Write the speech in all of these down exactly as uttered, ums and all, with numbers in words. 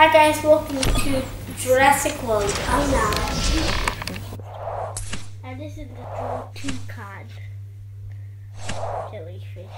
Hi guys, welcome to Jurassic World. I'm now. And this is the draw two card. Jellyfish.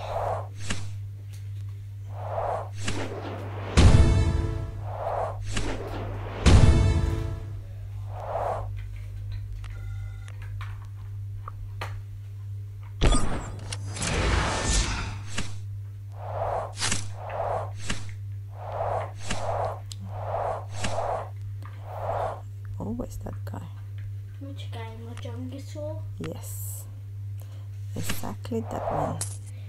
Always that guy. Which guy? Mojongisaur? Yes. Exactly that one.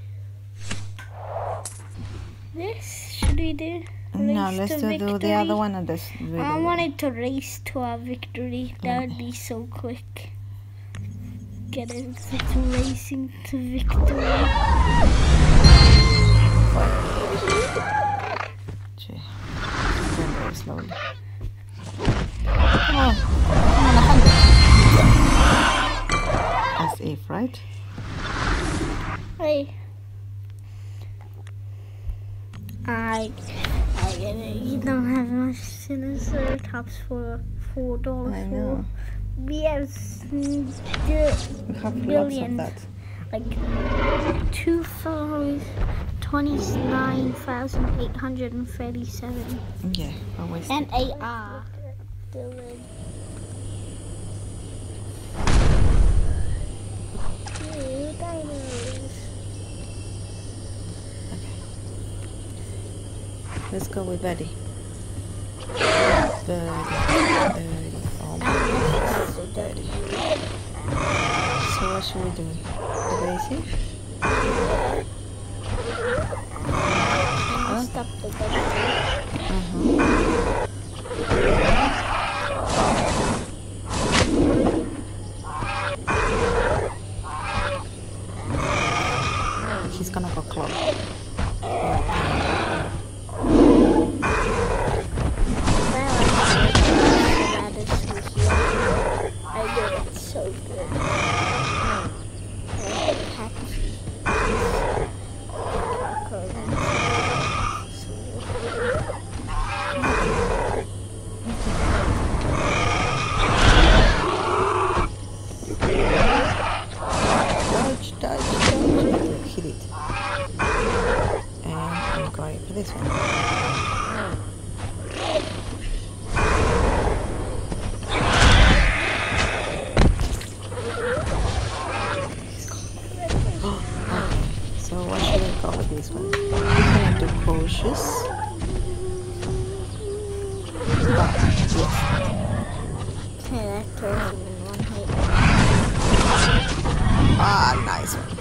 This should we do? No, Race let's to do victory? the other one and this. I wanted to race to our victory. That would be so quick. Get it? It's racing to victory. Gee, going very slowly. Come on, come on, a hundred. That's if, right? Hey. I, I get it. You don't have much sinister tops for four dollars. I know. We have We have lots billion, of that. like two thousand twenty-nine thousand eight hundred and thirty-seven. Yeah, always. And A R. Let's go with Betty. Betty, Betty, oh my God, Betty. So what should we do? The basic? Huh? Stop the button. Uh-huh. He's gonna go club. This one. So what should I go with this one? I'm gonna do cautious. But yes. Okay, that throws him in one hit. Ah, nice one.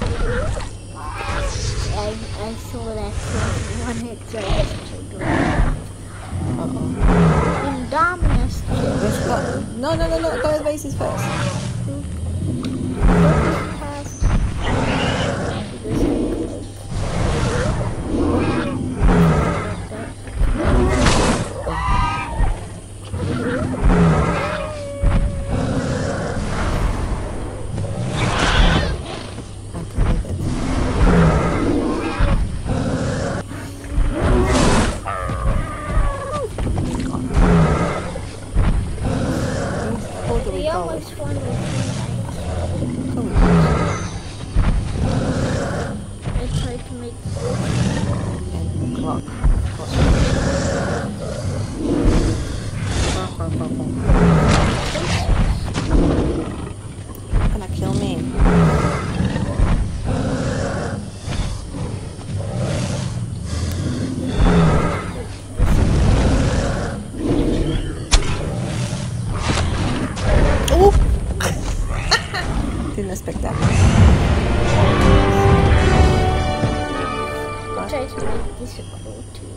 I, I saw that throw one hit, so I just took it. Uh-oh. Indominus. Let's go. No, no, no, no. Go with bases first. Didn't expect that. I'll try to make this a cool too.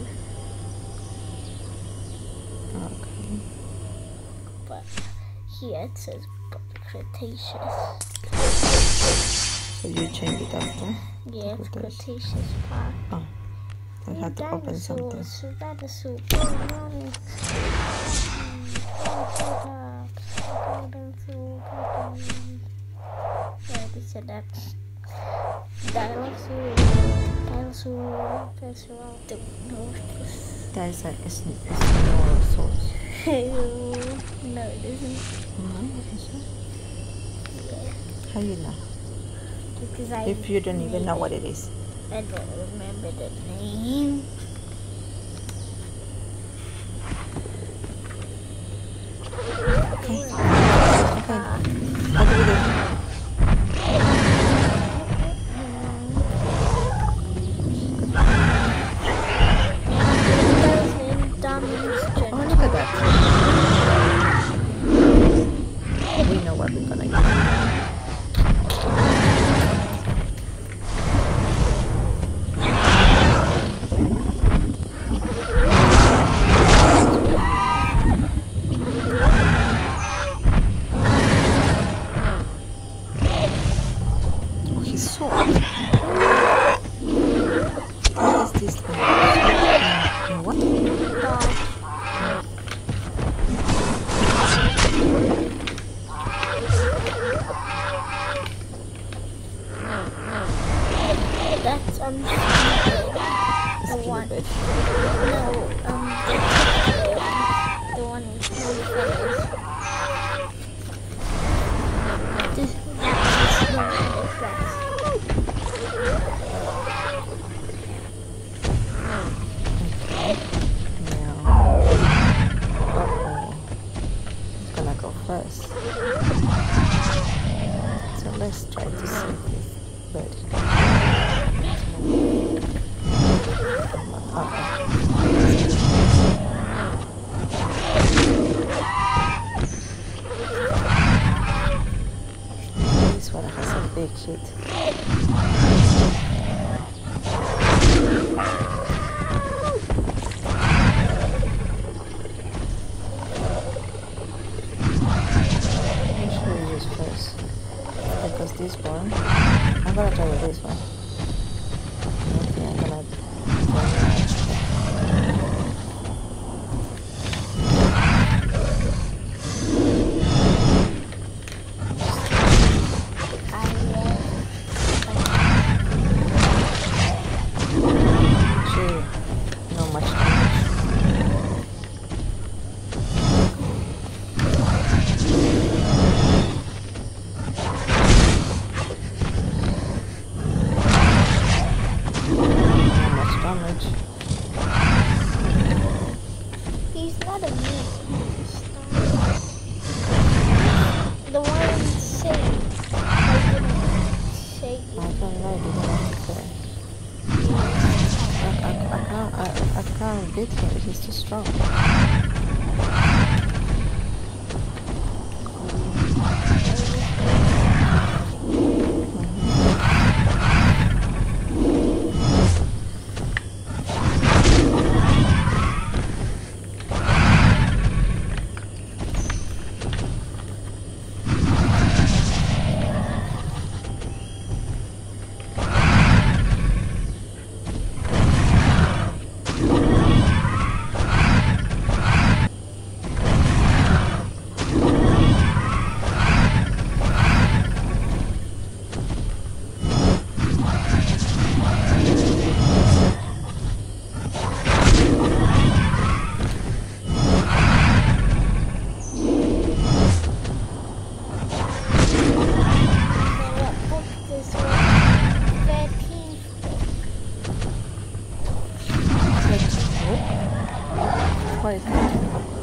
Okay. But here it says Cretaceous. So you change it after? Yeah, it's Cretaceous part. Oh. I had to open something. Dinosaur, yeah, they said that. Dinosaur, dinosaur, dinosaur, That is a, it's, it's No, it isn't. No, is it? Yeah, How you know? because I. If you don't even made know it. what it is. I don't remember the name. Okay. Okay. What do we do? Oh, look at that. We know what we're gonna use. Oh, his sword. What is this thing? Uh, what? That's um the one. Stupid. No, um the, the one with no feathers. This that is the one with feathers. Now, uh-oh. It's gonna go first. So let's try to save this bird. Uh-oh. This one has a big shit. Which should we use first? Because this one, I'm gonna try with this one. Okay, I'm gonna. Gee, not much damage. Not much damage. He's not a mute. The one saying I didn't say I don't know, did I have to say? I, I, I can't, I, I can't beat him, he's too strong. what book this one. Thirteenth book. What is that?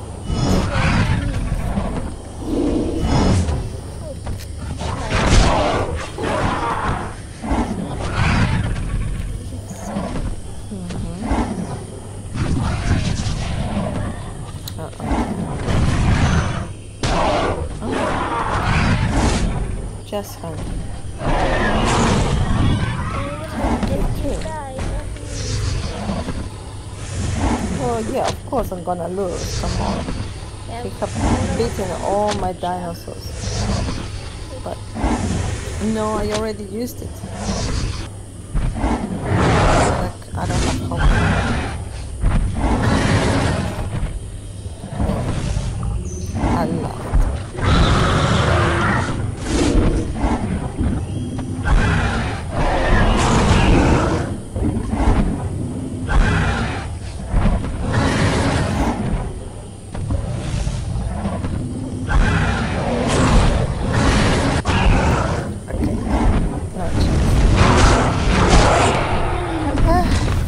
Just hunt. Oh yeah, of course I'm gonna lose. Come on. They have beaten all my dinosaurs. But no, I already used it. Like, I don't have hope. I love it.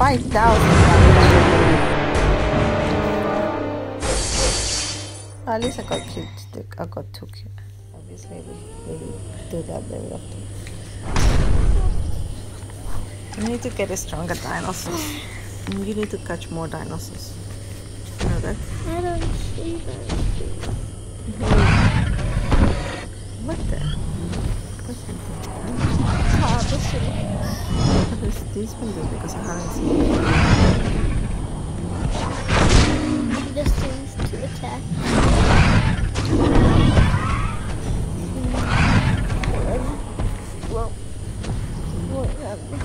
five thousand. At least I got cute. I got too cute. Obviously, we, we do that very often. You need to get a stronger dinosaur. And you need to catch more dinosaurs. You know that? I don't see that. What the? What's happening? Oh, this one. What does this one do? Because I haven't seen it. This one's to attack. Well, what happened?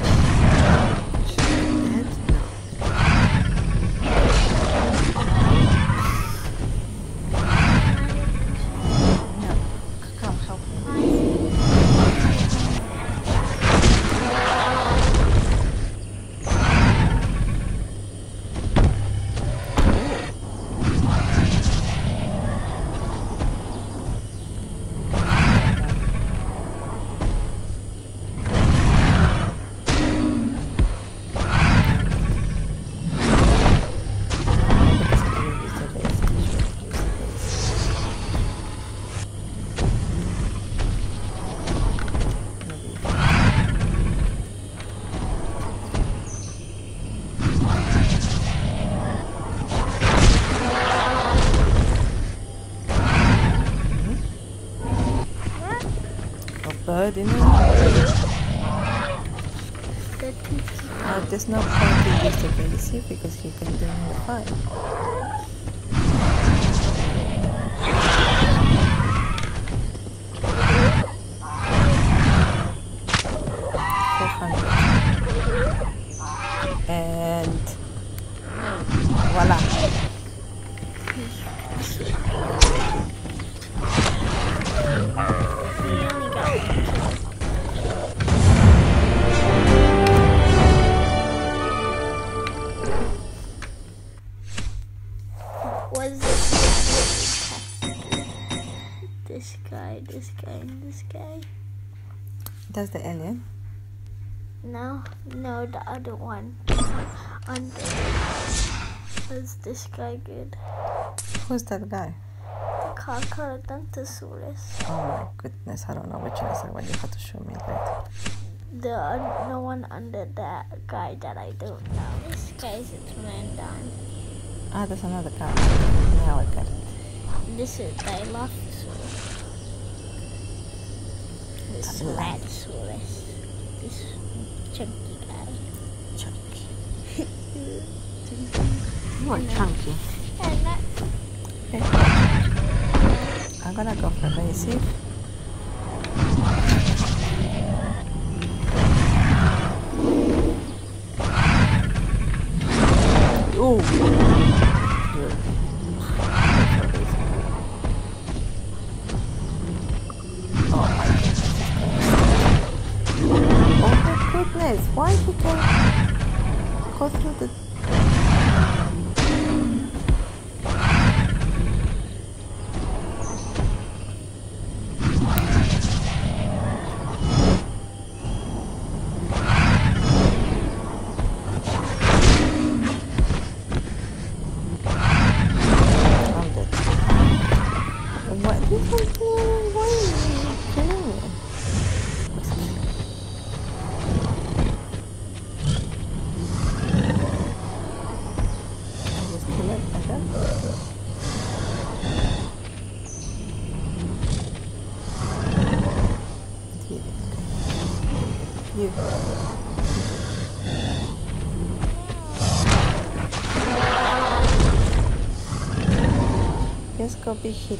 Bird in it? Uh, there's no point to use the basic because you can do it in the fight. four hundred. And voila. Was this this guy, this guy, and this guy? That's the alien? No, no, the other one. Under. Was this guy good? Who's that guy? The Carcharodontosaurus. Oh my goodness, I don't know which one is that one. You have to show me later. The uh, no one under that guy that I don't know. This guy's a Pteranodon. Ah, there's another guy. Now I got it. This is Dilophosaurus. This Dilophosaurus. This chunky guy. Chunky. You are chunky. And that. Okay. I'm gonna go for basic. Ooh. Oh my goodness. Why he can go through the... You. Just go be hit.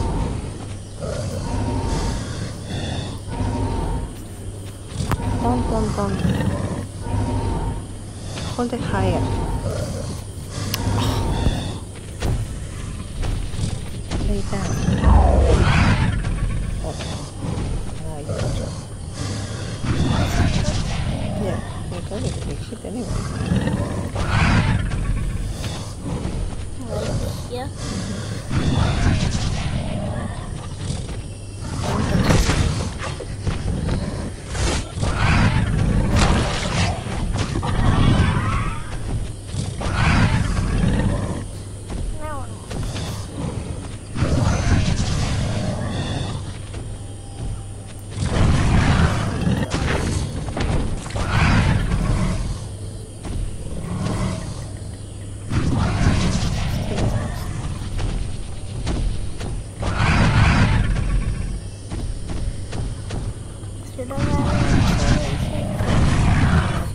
Don't, don't, don't. Hold it higher. Lay down. Okay. Now you can jump. Yeah, you're going to be hit anyway. Like here.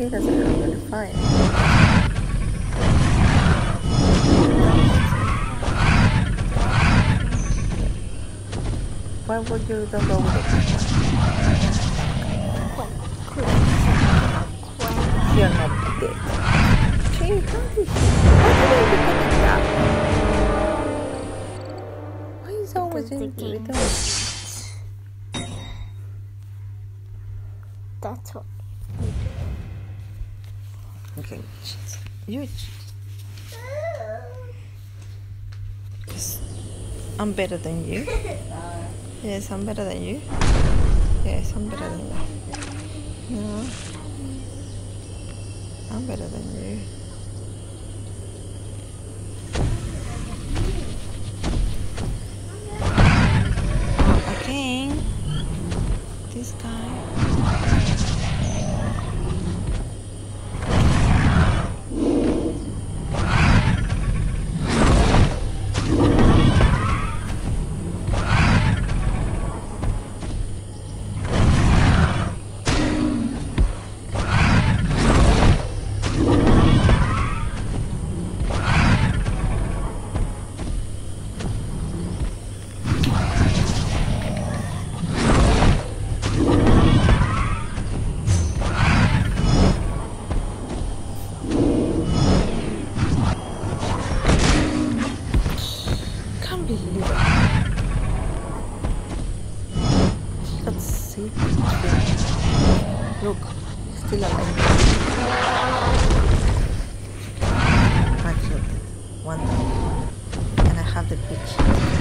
Okay, that's really fine. Why would you don't go with it? You're not dead. Hey, how did you? How did you get it down? Why is always in the return? That's what. Okay, you. Yes. I'm better than you. Yes, I'm better than you. Yes, I'm better than you. No, I'm better than you. Okay, this guy. Let's see. Look, still alive. I killed it. One time. And I have the pitch.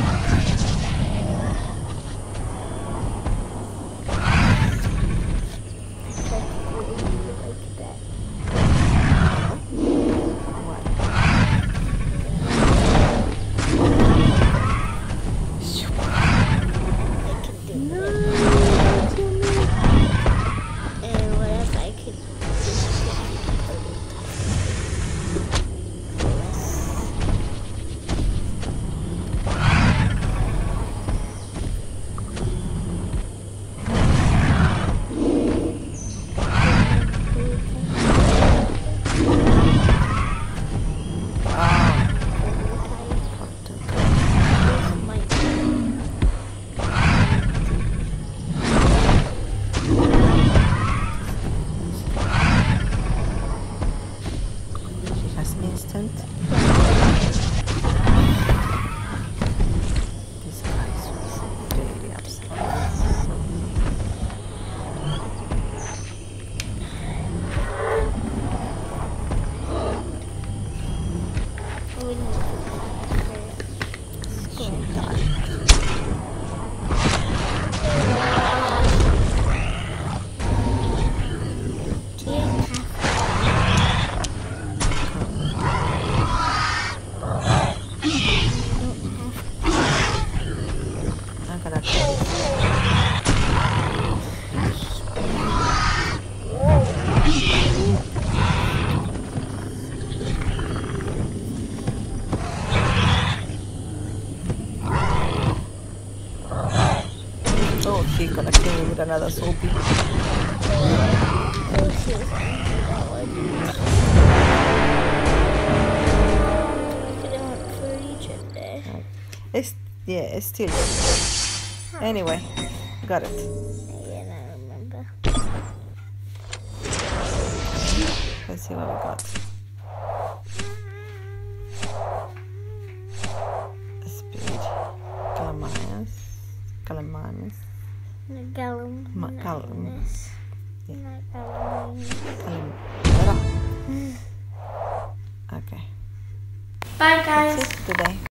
Instant. This guy's really upset. She died. Oh, she gonna kill me with another soapy. Oh, she was that one. We could have went for each other. It's yeah, it's still. Anyway, got it. Yeah, I remember. Let's see what we got. Speed, Calamias, Calamias. Gallum. Gallum. Yeah. Gallum. Okay. Bye, guys. That's it today.